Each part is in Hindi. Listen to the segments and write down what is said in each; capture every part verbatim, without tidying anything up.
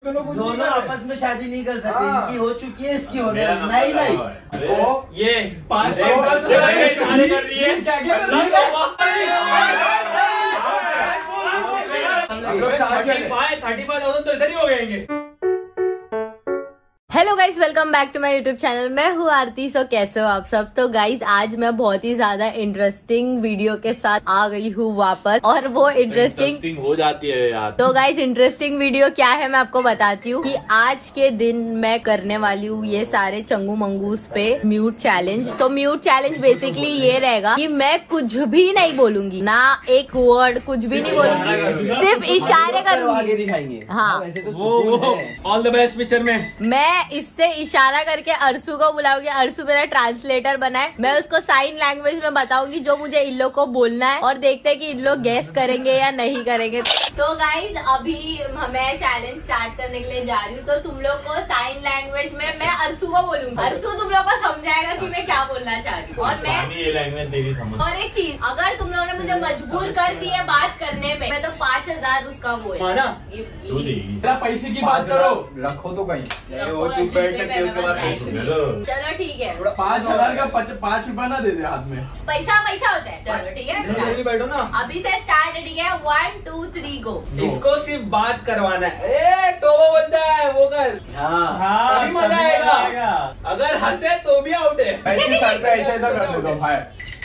दोनों कुछ दोनों आपस में शादी नहीं कर सकते। हाँ। इनकी हो चुकी है, इसकी होने नहीं नहीं ये पाँच शादी कर रही है। थर्टी फाइव थाउजेंड तो इधर ही हो जाएंगे। Hello guys, welcome back to my YouTube channel. मैं हूँ आरती। सो कैसे हो आप सब। तो गाइज आज मैं बहुत ही ज्यादा इंटरेस्टिंग वीडियो के साथ आ गई हूँ वापस, और वो इंटरेस्टिंग हो जाती है यार। तो गाइज इंटरेस्टिंग वीडियो क्या है मैं आपको बताती हूँ कि आज के दिन मैं करने वाली हूँ ये सारे चंगू मंगूस पे म्यूट चैलेंज। तो म्यूट चैलेंज बेसिकली ये रहेगा कि मैं कुछ भी नहीं बोलूंगी, ना एक वर्ड कुछ भी नहीं बोलूंगी, सिर्फ इशारे करूंगी। दिखाएंगे। हाँ, ऑल द बेस्ट पिक्चर में मैं इससे इशारा करके अर्सू को बुलाऊंगी। अर्सू मेरा ट्रांसलेटर बना है। मैं उसको साइन लैंग्वेज में बताऊंगी जो मुझे इन लोग को बोलना है, और देखते हैं कि इन लोग गैस करेंगे या नहीं करेंगे। तो गाइज अभी मैं चैलेंज स्टार्ट करने के लिए जा रही हूँ। तो तुम लोग को साइन लैंग्वेज में मैं अर्सू को बोलूंगी। अर्सू तुम लोग को समझाएगा कि मैं क्या बोलना चाह रही हूँ। और मैं ये लैंग्वेज तेरी समझ। और एक चीज, अगर तुम लोगों ने मुझे मजबूर कर दी है बात करने में, मैं तो पाँच हजार उसका वो है माना गिफ्ट। पैसे की बात करो, रखो तो कहीं। चलो ठीक है, पाँच हजार का पाँच रुपया ना दे दे हाथ में। पैसा पैसा होता है। चलो ठीक है, जल्दी बैठो ना। अभी से स्टार्ट। ठीक है, वन टू थ्री गो। इसको सिर्फ बात करवाना है। ए टोबो बनता है वो कर। हाँ तभी मजा आएगा। अगर हंसे तो भी आउट है। ऐसे करता ऐसा ऐसा कर दो भाई।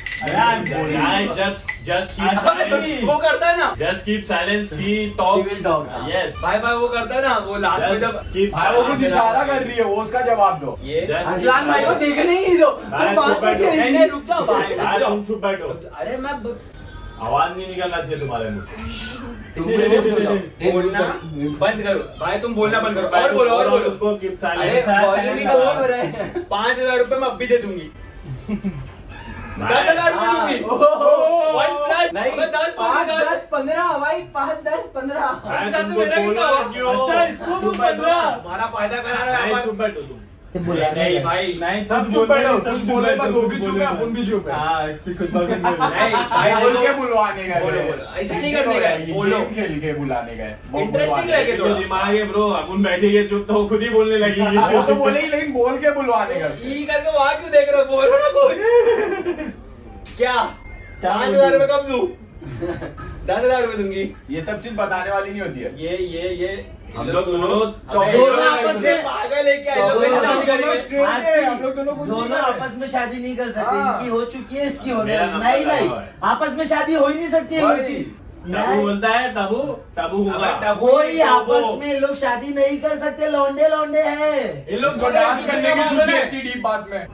जस्ट जस्ट वो करता है ना, just keep silence, she talk yes. भाई भाई वो करता है ना, वो लास्ट में जब भाई वो कुछ इशारा कर रही है, वो उसका जवाब दो। ये अजलान भाई को देखने ही दो। तुम बात कैसे नहीं, रुक जाओ भाई, तुम चुप बैठो। अरे मैं आवाज नहीं निकलना चाहिए तुम्हारे मुंह। बोलना बंद करो भाई, तुम बोलना बंद करो। और बोलो और बोलो। Keep silence. पाँच हजार रूपए मैं अब भी दे दूंगी। दस हजार रूपए दूंगी। वन प्लस दस पाँच दस पंद्रह भाई, पाँच दस पंद्रह। अच्छा इसको तुम पंद्रह हमारा फायदा करा रहा है। चुप बैठो तुम। नहीं भाई नहीं, सब चुप बैठो। सब बोले वो भी चुप है, अपन भी चुप है। भाई बोल के बुलवाने का, ऐसा नहीं करने का, बोलो खेल के बुलाने का। इंटरेस्टिंग लगे तो दिमाग है ब्रो। अपन बैठेंगे चुप तो खुद ही बोलने लगेगी। वो तो बोलेगी, लेकिन बोल के बुलवाने का। ई करके वहाँ क्यों देख रहे हो, बोलो ना कुछ। क्या पाँच हजार रूपए कब दूं? दस हजार रूपए दूंगी। ये सब चीज बताने वाली नहीं होती है। ये ये ये हम लोग दोनों दोनों आपस में पागल है क्या? हम लोग दोनों दोनों आपस में शादी नहीं कर सकते। हाँ। इनकी हो चुकी है, इसकी होने मेरा नहीं नंबर नहीं है। आपस में शादी हो ही नहीं सकती है इनकी। तबू बोलता है, तबू तबू होगा। कोई आपस में लोग शादी नहीं कर सकते। लौंडे लौंडे हैं ये लोग तो डांस करने की सूची है डीप बात में।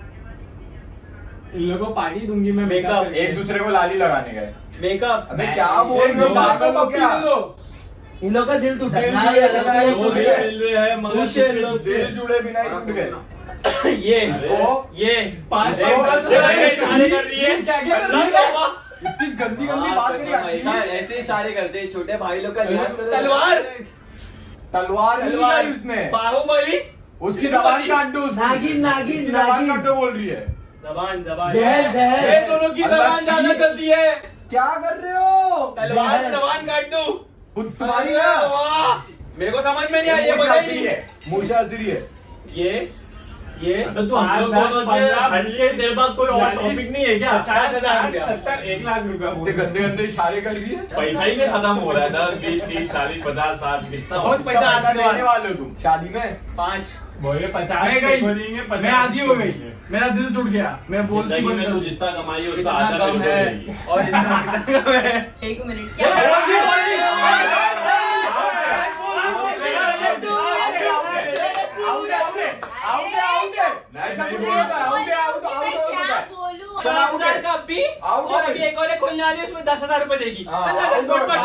इन लोगों को पार्टी दूंगी मैं। मेकअप एक दूसरे को लाली लगाने का। मेकअप। अबे क्या बोल रहे हो, पागल हो क्या? इन लोग का दिल टूटा है। दिल ना ये अलग है, टूटा खुश है। है। मिल रहे हैं मगर खुश है कुछ लोग। लोग दिल जुड़े बिना ही टूट गए। ये इसको ये पाँच इसको पाँच इशारे कर रही है। क्या क्या कर रही है? इतनी गंदी गंदी बात करी। ऐसा ऐसे इशारे करते हैं छोटे भाई लोग का लिहाज करो। तलवार तलवार नहीं तलवार लाई उसने। बाहुबली। उसकी जबान काट दो। उसकी। नागिन नागिन उसकी जबान नागिन काट दो बोल रही है। जबान जबान जहर जहर। ये दोनों की जबान ज्यादा चलती है। क्या कर रहे हो? तलवार से जबान काट दूं। तुम्हारी अरे ना वाह, मेरे को समझ में नहीं आया। ये पता ही नहीं है। मुझे हजरी है। ये ये तो हम लोग दोनों हटके देर बाद कोई और टॉपिक नहीं है क्या? पचास हजार सत्तर एक लाख रुपया इतने गंदे गंदे इशारे कर रही है। पैसा ही नहीं खत्म हो रहा है। दस बीस तीस चालीस पचास साठ कितना बहुत पैसा आता देने वाले हो तुम शादी में। पाँच बोले पचास गई, मैं आधी हो गई। मेरा दिल टूट गया। मैं बोलती जिंदगी में तू जितना कमाई है उसका आधा कम मेरे को है। देगी। और इसका कितना कम है? एक मिनट, क्या और अभी एक और खोलने वाली है, उसमें दस हजार रूपए देगी। अरे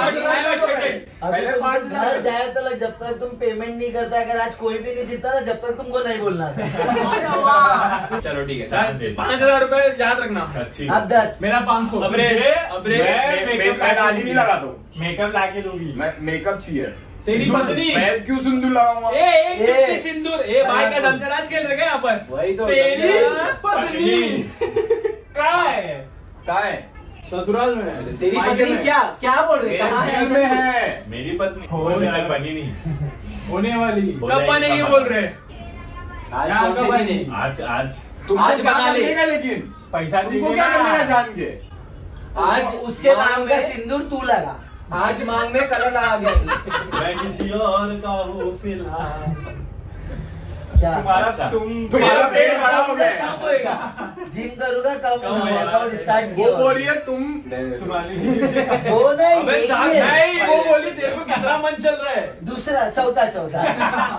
पाँच हजार जाए तो लग, जब तक तुम पेमेंट नहीं करता। अगर आज कोई भी नहीं जीता ना, जब तक तुमको नहीं बोलना था। चलो ठीक है, पाँच हजार रूपए याद रखना। अच्छी अब दस। मेरा पाँच सौ। अबरे अबरे मैं गाली नहीं लगा दो। मेकअप लाके दूंगी। मैं मेकअप चाहिए। तेरी पत्नी। मैं क्यों सिंदूर लगाऊंगा? ए एक चुटकी सिंदूर। ए भाई का धनसराज खेल रहे यहाँ पर। वही तो तेरी पत्नी क्या है? क्या है? ससुराल में। तेरी पत्नी क्या क्या बोल रही है? में है मेरी पत्नी होने वाली बनी नहीं, होने वाली कब बनेगी बोल रहे? आज क्या पहुंचे कब ही नहीं। आज आज तुम आज क्या बना ले। करिएगा लेकिन पैसा तुमको क्या करने का जान के? आज उसके नाम का सिंदूर तू लगा, आज मांग में कलर लगा गया। मैं किसी और का हूँ फिलहाल। क्या तुम्हारा अच्छा। तुम तुम्हारा पेट बड़ा हो गया। कम होएगा, जिम करूंगा कम कम होगा। होएगा। वर्कआउट स्टार्ट वो किया बोल रही है तुम तुम्हारी वो नहीं अबे एक चार ही है। नहीं, वो बोली तेरे को कितना मन चल रहा है। दूसरा चौथा चौथा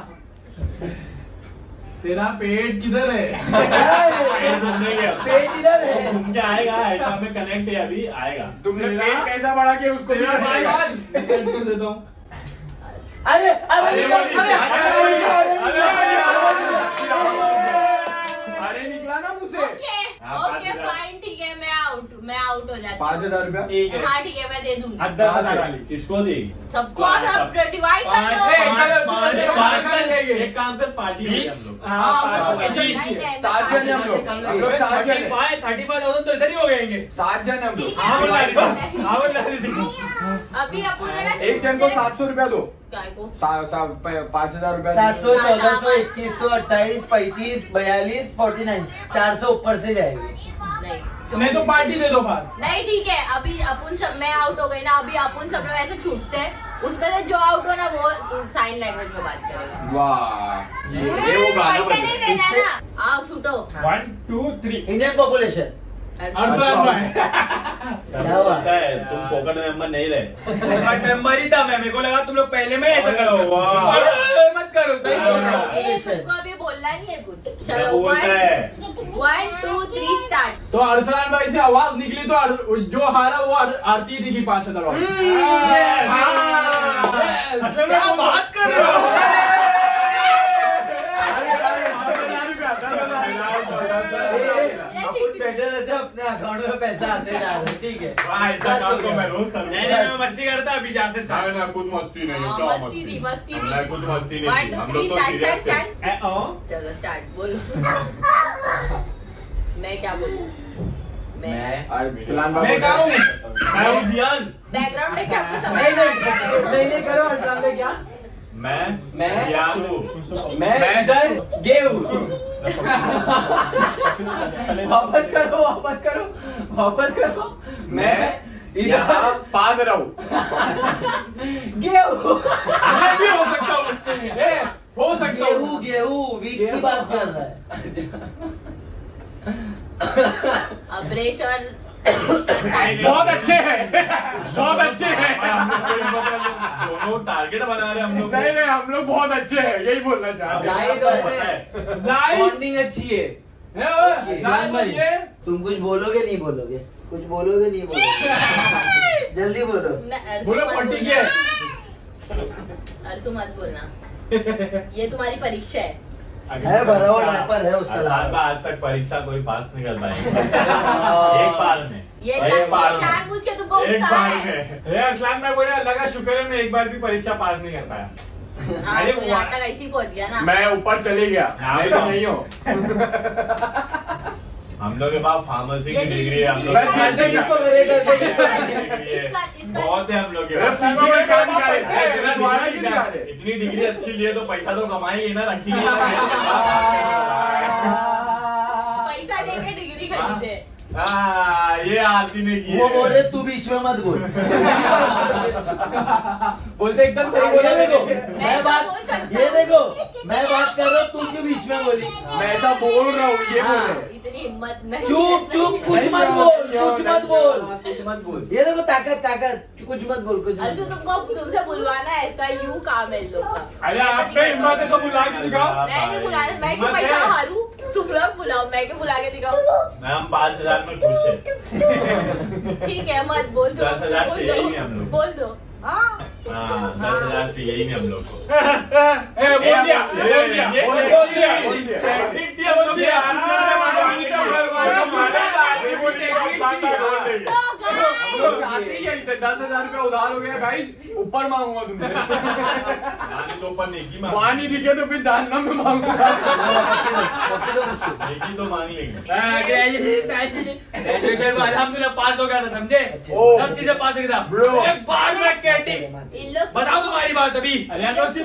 तेरा पेट किधर है? पेट घूम नहीं गया। पेट इधर है। घूम के आएगा, ऐसा में कनेक्ट है, अभी आएगा। तुमने तेरा- पेट कैसा बढ़ा के उसको भी तेरा भाई करेगा? आज सेंड कर देता हूँ। अरे अरे अरे, निकल, अरे, अरे, अरे, अरे, अरे, अरे, अरे, अरे, अरे निकला ना मुझसे। ओके हाँ, पाँच ओके हजार। फाइन ठीक है, मैं आउट मैं आउट हो जाती पाँच हजार रुपया ठीक है। हूँ। हाँ ठीक है, मैं दे दूंगी अब दस हजार वाली। किसको दी? सबको। अब डिवाइड कर पाँच दो। है। पाँच- पाँच- पाँच- पाँच- पाँच- लेंगे। एक काम कर, पार्टी लेंगे बीस। हम लोग। हाँ, हाँ, पाँच- पाँच- नहीं, बीस। नहीं, सात जन है हम लोग हम लोग सात जन है। फाइव थर्टी फाइव थाउजेंड तो इधर ही हो गएंगे। सात जन है हम लोग। ठीक हाँ बोला है, दीदी, हाँ बोला दीदी। अभी अपन ने ना एक जन को सात सौ रुपया दो। काय को सा- सा- प- पाँच हजार रुपया सात सौ दो। चौदह सौ इक्कीस सौ अट्ठाईस पैंतीस बयालीस फोर्टी नाइन चार सौ ऊपर से जाएगी। नहीं नहीं तो पार्टी दे दो बार। नहीं ठीक है, अभी अपन सब मैं आउट हो गई ना, अभी अपन सब लोग ऐसे छूटते हैं, उसमें से जो आउट हो ना वो साइन लैंग्वेज में बात करेगा। वाह ये ये वो गाना पैसे बन नहीं गया। देना इससे- ना। आओ छूटो। One two three. Indian population Arsalan भाई। क्या हुआ? बोलता है, तुम फोकट मेंबर नहीं रहे। फोकट मेंबर ही था मैं, मेरे को लगा तुम लोग पहले में ऐसा करो। वाह। अरे, मत करो, सही बोल रहा हूँ। ए, तुमको अभी बोलना नहीं है कुछ। क्या चलो बोलता वन है? One two three start. तो अरसलान भाई से आवाज निकली तो अर- जो हारा वो आर- आरती दिखी पाँच हजार वाली। Yes. हाँ, yes. क्या बात कर रहे हो? अरे, अरे, दस हजार रुपया, दस हजार रुपया। अपन बैठे रहते हैं, अपने अकाउंट में पैसा आते जा रहे हैं, ठीक है। वाह, ऐसा काम तो मैं रोज नहीं नहीं, करूँगा। मैं मस्ती करता अभी जहाँ से ना स्टार्ट। ना कुछ मस्ती नहीं हाँ, क्या मस्ती थी, मस्ती थी। नहीं कुछ मस्ती नहीं वन थी टू हम थ्री लोग तो स्टार्ट सीरियस स्टार्ट थे। स्टार्ट। ए, ओ। चलो स्टार्ट बोलो। मैं क्या बोलूं? मैं अरसलान मैं बाबू कहा हूँ। मैं हूँ जियान। बैकग्राउंड में क्या आपको समझ नहीं नहीं नहीं नहीं नहीं करो अरसलान में क्या मैं मैं- जियान हूँ। मैं मैं- इधर गेहूं वापस करो वापस करो वापस करो मैं यहाँ इधर पाद रहा हूँ गेहूं मैं भी हो सकता हूँ। ए, हो सकता हूँ। गेहूं गेहूं वीक की बात कर रहा है अब्रेश और बहुत अच्छे हैं बहुत अच्छे हैं हम लोग कोई मतलब दोनों टारगेट बना रहे हैं हम लोग। नहीं नहीं हम लोग बहुत अच्छे हैं यही बोलना चाहते हैं लाइट आपको पता है। लाइव बॉन्डिंग अच्छी है है वो, लाइव बोलिए। तुम कुछ बोलोगे नहीं बोलोगे कुछ बोलोगे नहीं बोलोगे जल्दी बोलो बोलो पट्टी क्या है? अरसू मत बोलना, ये तुम्हारी परीक्षा है। है भरा हुआ डायपर है उसका अरसलान लाल। का आज तक परीक्षा कोई पास नहीं कर पाएगा। एक बार में ये एक जान बार ये में जानबूझ के तुमको एक गुस्सा बार है। में ए, अरसलान भाई बोले अल्लाह का शुक्र है मैं एक बार भी परीक्षा पास नहीं कर पाया। हाँ अरे तो वाह। यहाँ तक ऐसे ही पहुंच गया ना। मैं ऊपर चले गया हाँ, नहीं तो हाँ। नहीं हो हम लोग के पास फार्मेसी की ये डिग्री है हम लोग मैं के जानते पास किसको मेरे घर पे डिग्री है। इसका इसका बहुत है हम लोग के मैं पास। पीछे का काम कर रहे अरे, हैं इतना तुम्हारा डिग्री क्यों जा रहे? इतनी डिग्री अच्छी लिए तो पैसा तो कमाएंगे ना, रखिए पैसा देके डिग्री खरीदे। हाँ, ये आरती ने की वो है। बोल रहे तू बीच में मत बोल बोलते एकदम सही ये बोला देखो देखो मैं बात ये देखो मैं बात कर रहा हूँ तू क्यों बीच में बोली मैं ऐसा बोल रहा हूँ ये हाँ। बोले इतनी हिम्मत नहीं। चुप चुप कुछ मत बोल कुछ मत बोल कुछ मत बोल ये देखो ताकत ताकत कुछ मत बोल कुछ मत अरसू बोल। तुमको तुमसे बुलवाना है, ऐसा यूं काम है इन लोग का। अरे आप पे हिम्मत है तो बुला के दिखाओ। मैं नहीं बुला रहा, मैं क्यों हिम्मत पैसा है। हारूं? तुम लोग बुलाओ, मैं क्यों बुला के दिखाऊं? मैम पाँच हजार में खुश है। ठीक है मत बोल दो। दस हजार बोल चाहिए दो, ही नहीं हम लोग। बोल दो। हाँ हाँ, दस हजार चाहिए ही नहीं हम लोग को। ए, बोल दिया बोल दिया ये- बोल ये- दिया, बोल दिया बोल दिया। टेक्निक दिया, बोल दिया। तो guys, हम लोग चाहते ही हैं इधर दस हजार रुपया उधार हो गया गाइस, ऊपर मांगूंगा तुमसे। तो ऊपर नेकी मांग, वहाँ नहीं दिखे तो फिर जहन्नम में मांगूंगा। नेकी तो मांग लेंगे। ग्रेजुएशन में अल्हम्दुलिल्लाह पास हो गया था, समझे? सब चीजें पास हो गया था। एक बार में कैटिंग इन लोग बताओ तुम्हारी बात अभी। तुम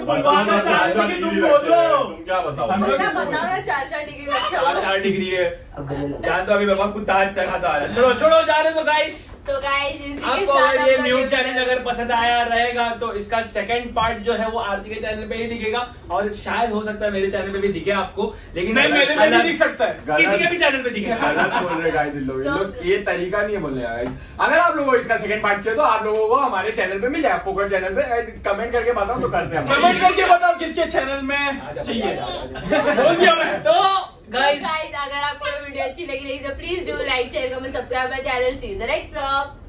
क्या बताओ? बताओ ना, चार चार डिग्री चार चार डिग्री है, चार तो अभी बाबा कुत्ता चढ़ा सा रहा है। चलो चलो जा रहे तो गाइस। तो गाइस आपको अगर ये न्यूज चैनल अगर पसंद आया रहेगा तो इसका सेकंड पार्ट जो है वो आरती के चैनल पे ही दिखेगा, और शायद हो सकता है मेरे चैनल पे भी दिखे आपको, लेकिन नहीं, मेरे पे भी दिख सकता है। किसी के भी चैनल पे दिखेगा। गलत बोल रहे गाइस इन लोग, इन लोग ये तरीका नहीं है बोलने का गाइस। अगर आप लोगों को इसका सेकंड पार्ट चाहिए तो आप लोगों को हमारे चैनल पे मिल जाएगा, फोकट चैनल पे। कमेंट करके बताओ तो करते हैं, कमेंट करके बताओ किसके चैनल में चाहिए। बोल दिया मैं तो गाइस। गाइस अगर आपको वीडियो अच्छी लगी रही तो please do like share comment subscribe my channel, see you in the next vlog.